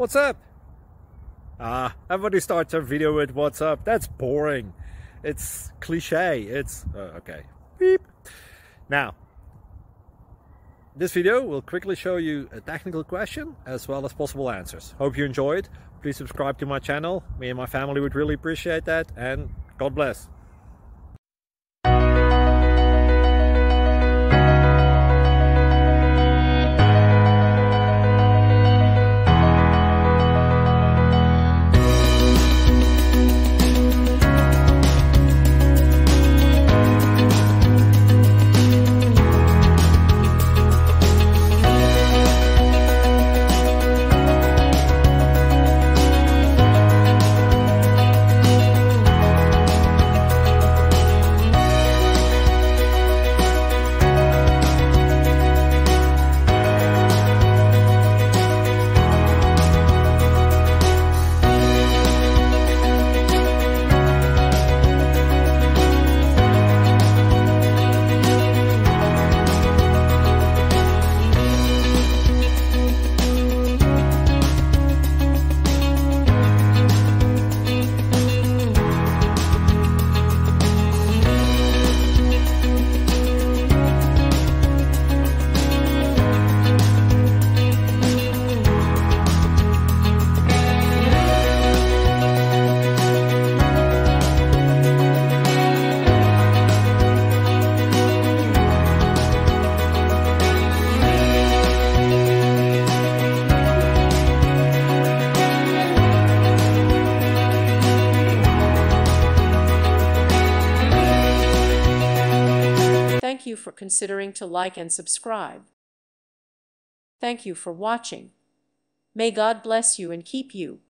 What's up? Everybody starts their video with what's up. That's boring. It's cliche. It's okay. Beep. Now, this video will quickly show you a technical question as well as possible answers. Hope you enjoyed. Please subscribe to my channel. Me and my family would really appreciate that, and God bless. Thank you for considering to like and subscribe. Thank you for watching. May God bless you and keep you.